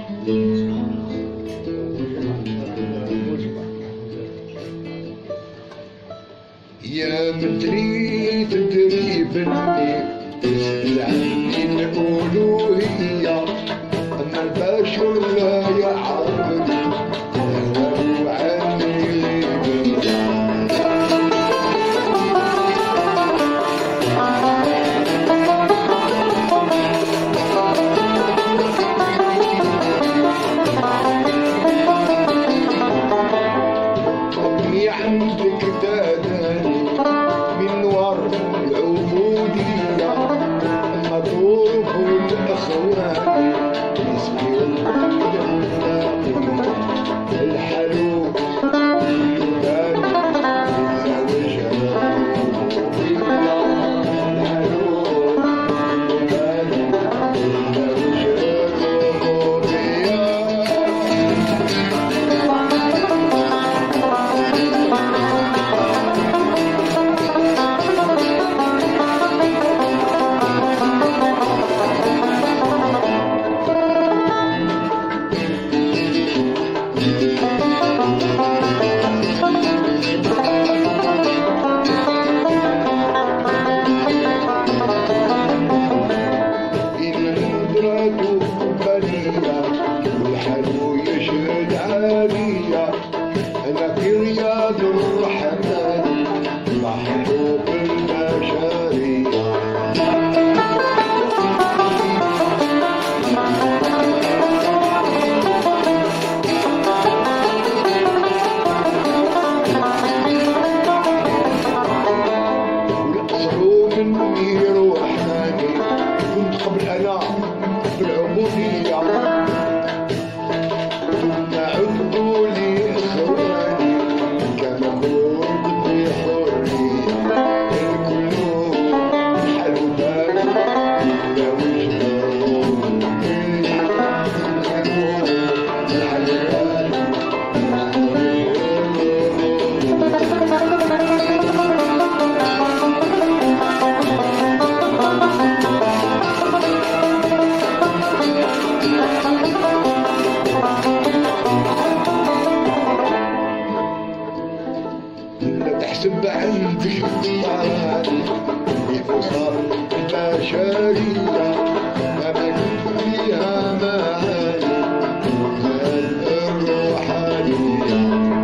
يا مدري تدري بني عني الألوهية، أما البشر لا يعبد ولو عني أمي عندك داداني من ورد العبودية، المطروف والأخوان يسقي الحلو والحلو يشهد عليا، أنا في رياض الرحمن محبوب البشرية. والأصل مني روحاني، كنت قبل أنا في العبودية، ثم عدوا لي إخواني كما كنت في حرية. الكل حلو بالي لا وجههم، تحسب عندي الطعام بأسر البشرية، ما بكت فيها معاني الروحانية.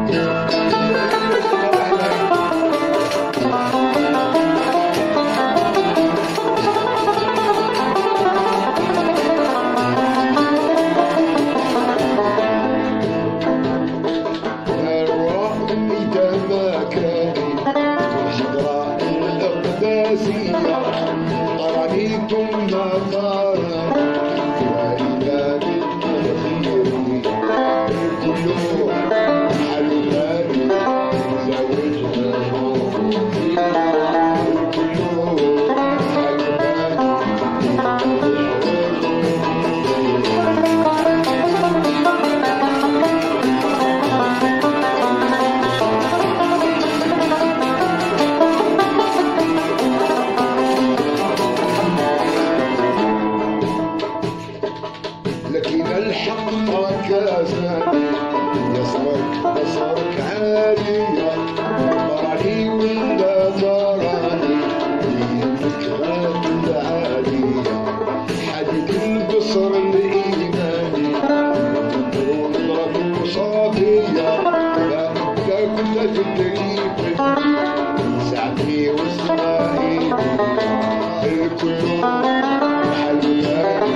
أرانيكم نظارا وإذا بالتخير الكل حلو بالي لا وجههم، الكل حلو لكن الحق كازاني يصرك بصرك عالية، براني ولا براني الفكرات العالية، حدد البصر الإيماني ونظرة صافية، لا كنت تدريب ساعتي واسمعي الكل حلو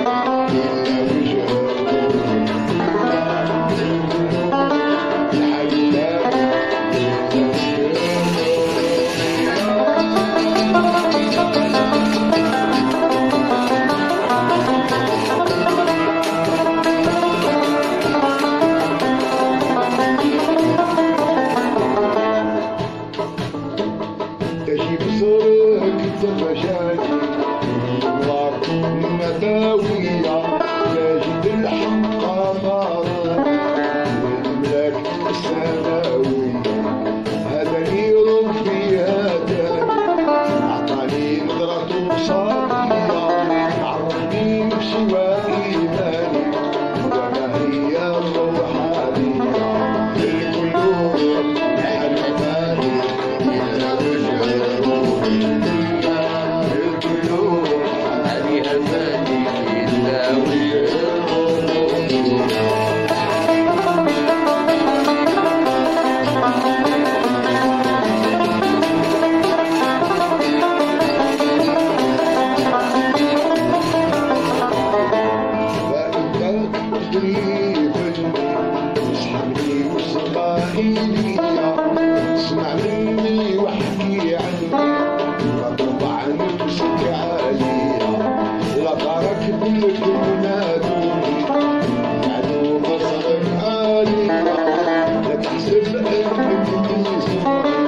تجيب صرك تفشاني نار المداوية، تجد الحق نارا والأملاك السماوية. هداني ربي هداني، أعطاني نظرة صافية، عرفني بسوى إيماني وما هي فني اسحبني واسمعيني اسمع مني واحكي عني لا ترفع نفسك عليا لا ترك بالكل نادوني نادو بصرك عليا لا تحسب انك تنسوني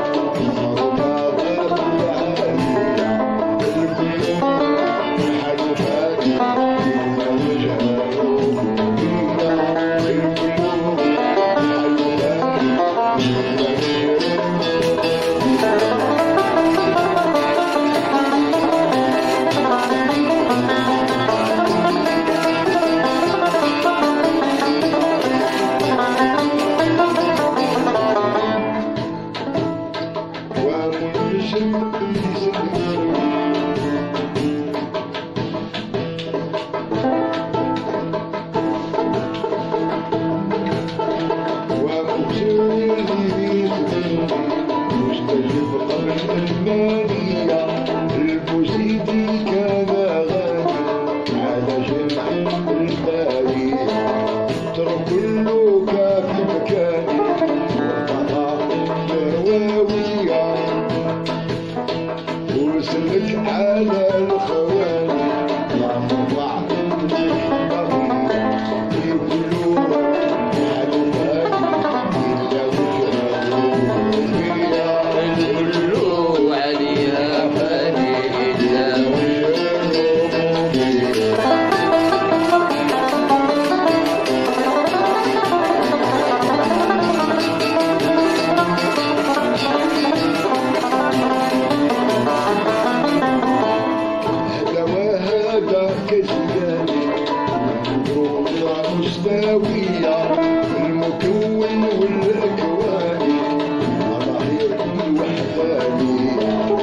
المكون والأكوان مظاهر وحدانية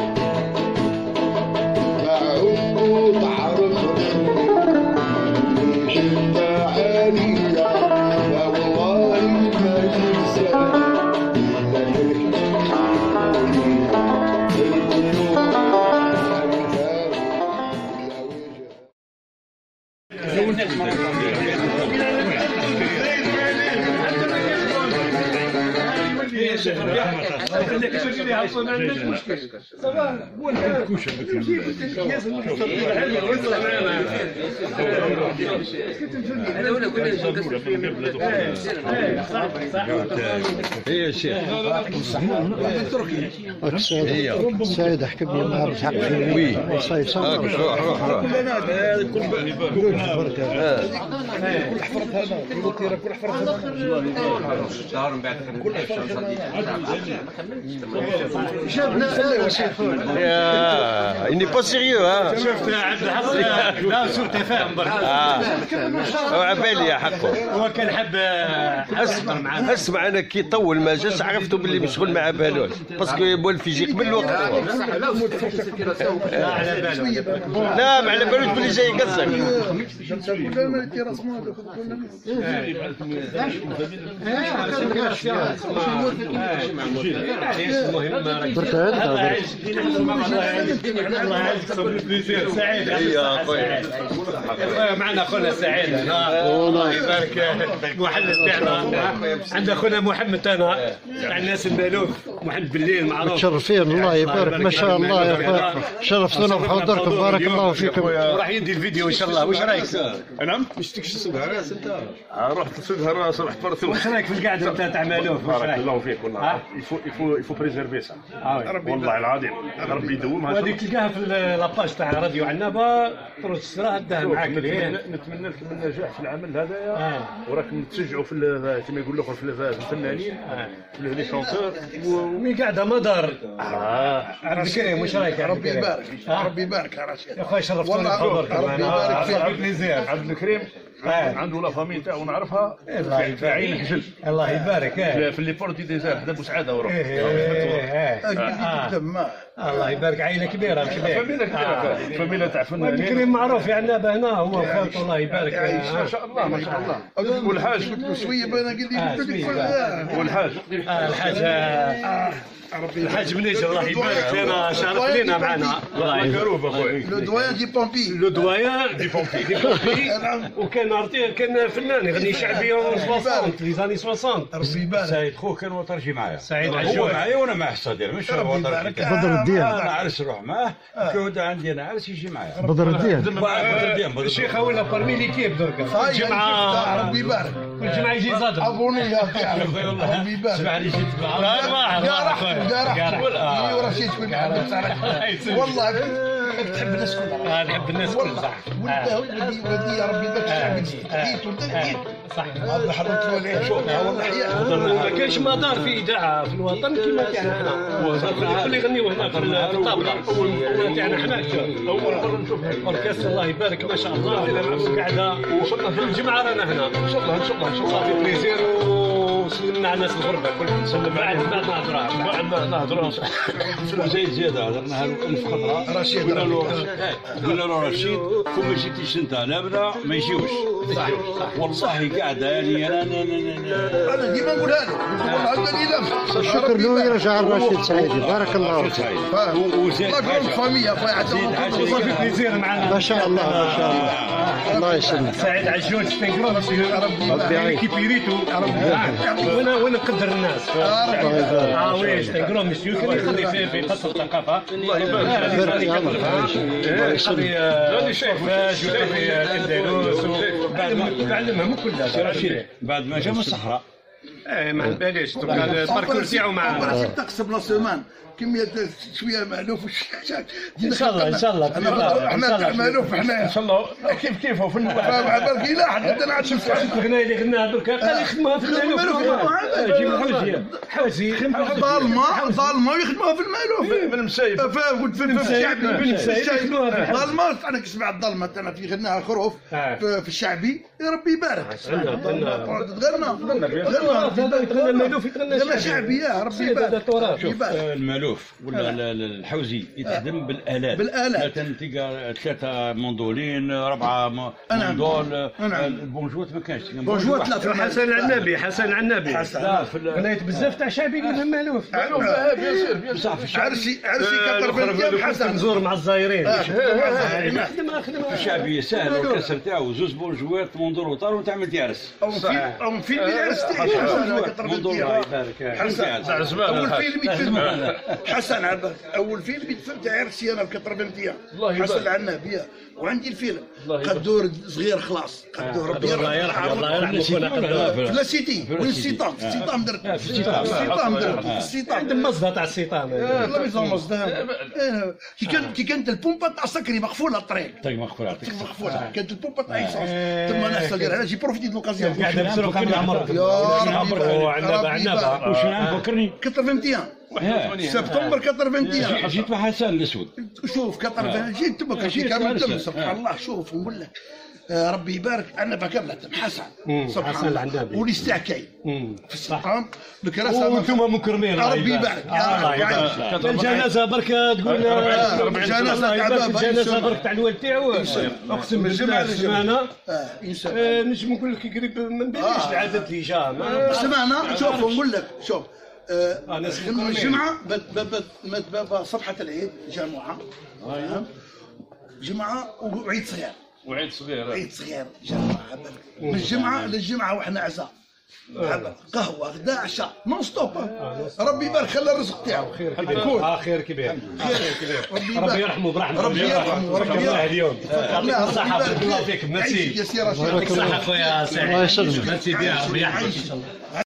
معروف تعرف مني شدة عالية لا والله ما تنساني لكن القلوب هي شيخ سعيد احكي لي ما عرفت حق فيه صاير صار روح كل حفرت شهر من بعد كل اني با سيريو ها شفت عبد الحق لا سوء تفاهم برك وعبالي يا حقه هو كان حب اسمع انا كي طول ما جاش عرفتوا باللي مشغول مع بالوش باسكو يبول في يجي قبل الوقت لا ما على بالوش باللي جاي يقصر معنا اخونا سعيد الله يبارك محمد تاعنا عندنا اخونا محمد انا تاع الناس المالوف محمد بالليل معروف متشرفين الله يبارك ما شاء الله يا اخوان شرفتونا بحضوركم بارك الله فيكم راح يدي الفيديو ان شاء الله واش رايك؟ نعم باش تكشف صدها راس انت رحت صدها راس رحت فرث واش رايك في القعده انت تاع مالوف؟ بارك الله فيك والله يفو بريزيرفي سا والله العظيم ربي يدومها وهذه تلقاها في لاباج تاع راديو عنابه تروح تشراها داها معاك نتمنى لكم النجاح في العمل هذايا وراكم تشجعوا في كما يقول الاخر في الفنانين في لي شونتور ومي قاعده مدار عبد الكريم واش رايك؟ ربي يبارك ربي يبارك يا رشيد يا خويا شرفتوني بحضوركم ربي يبارك فيك عبد الكريم عنده لا فامي تاعو نعرفها في عين الحجل الله يبارك في لي بورتي ديزار حدا بوسعاده وروح الله يبارك، عائله كبيره فاميله كبيره، فاميله تاع فنانين. كريم معروف في عنابه هنا، هو وخالته الله يبارك. ما شاء الله ما شاء الله. والحاج شويه انا قلت لي والحاج الحاج منيش الله يبارك لنا، شرف لنا معنا. الله كروب اخويا. لو دوان دي بومبي، لو دويان دي بومبي وكان فنان يغني شعبي 60 في زاني 60. ربي يبارك. سعيد خوه كان وطرجي معايا، سعيد هو عجوز معايا وانا معاه الصديق، مش هو وطرجي. بدر الدين. انا عرس نروح معاه، كيودا عندي انا عرس يجي معايا. بدر الدين. بدر الدين الشيخ ولا برمي ليكيب درك كل جمعه جمعه، ربي يبارك. كل جمعه يجي زادر. ابوني يا ربي يبارك. اسمعني جيت يا ورشيد والله تحب الناس كلها. نحب الناس كلها. ولدي يا ربي ذاك الشعب جيت ودقيت صح. هذا حضرت عليه شوف والله حياه. ما كاينش مدار في اذاعه في الوطن كما تاعنا حنا، اللي يغنيو هنا في الطابله اول تاعنا حنا. اول مره نشوف اوركسترا الله يبارك ما شاء الله، قاعده في الجمعه رانا هنا ان شاء الله ان شاء الله ان شاء الله. في بليزير وسلمنا على الناس الغربه كلهم، سلمنا بعد نهضروا زيد زياده هضرنا له 1000 خطره. رشيد قلنا له رشيد كون ما جيتيش انت لابنا ما يجيوش. صح والله قاعده يعني انا ديما نقولها له والله عندي لمس. الشكر له يرجع الرشيد سعيد، بارك الله فيك. وزيد الله يقول فاميليا والله في بليزير معنا ما شاء الله ما شاء الله. الله يسلمك. سعيد عجوج تنقرون ربي يعينك. كيبيريتو وانا نقدر الناس. ويش تنقرون مسيو كان يخلي في قصر الثقافه. الله يبارك غادي شايفاش ويخلي الاندلس وعلمهم كلها. رشيد بعد ما جا من الصحراء ما باليش الباركور تاعو معنا. تقسم لا سيمان كمية شوية مألوف ان شاء الله ان شاء الله احنا تاع مألوف حنايا ان شاء الله كيف في بالك لا حتى انا عاد الغنايه اللي غناها درك قال يخدموها في المألوف. جيب حوزي حوزي ظالمة ويخدموها في المألوف من المسايب. قلت في الشعبي ظالمة انا كسمع الظلمة انا في غناها خروف في الشعبي يا ربي يبارك. تغنى المألوف غنى شعبي يا ربي يبارك. شوف المألوف ولا الحوزي يتخدم بالآلات. مثلا تلقى 3 مندولين 4 مندول. البونجوات ما كانش. بونجوات لا في حسن العنابي لا غنيت بزاف تاع شعبي اللي مألوف. بصح في الشعب عرسي كثر من حسن نزور مع الزايرين. في الشعبي سهل الكسر تاعو 2 بونجوات مندول وطار وتعمل تعرس. او فيلم العرس تاعي حسن اول فيلم يتفهم حسن عباس اول فيلم يتفهم تاع عرسي انا بكثر من ديا حسن العنابي. وعندي الفيلم قدور صغير خلاص قدور ربي الله يرحمه في لاسيتي والسيطام درت السيطام عندهم مصدر تاع السيطام. والله ما يزال مصدر كي كانت البومبا تاع سكري مقفوله الطريق مقفوله كانت البومبا تاع ايسونس تما نحصل ديالها انا جي بروفيتي دو لوكازيون قاعد نسرق على عمر عنابه. وش نعرف فكرني 81 سبتمبر 81 جيت مع حسن الاسود. شوف 80 جيت تما كان كامل تم سبحان الله. شوف نقول لك ربي يبارك انا كامله تم حسن سبحان الله والاستعكاي في السقام الكراسه وانتم مكرمين ربي يبارك الجنازه برك تقول الجنازه برك تاع الوالد تاعو اقسم بالله السمانه نجم نقول لك قريب ما نبانش العدد اللي جا سمعنا. شوف نقول لك شوف الجمعة صبحة العيد جمعة وعيد صغير جمعة من الجمعة للجمعة واحنا عزاء قهوة غدا عشاء نون ستوب. ربي يبارك خلى الرزق تاعو خير كبير ربي يرحمه برحمته. ربي يرحمه اليوم صحة بارك الله فيك. ميرسي يا سي رشيد صحة خويا سعيد. الله يسلمك. ميرسي بيان ربي يحفظك.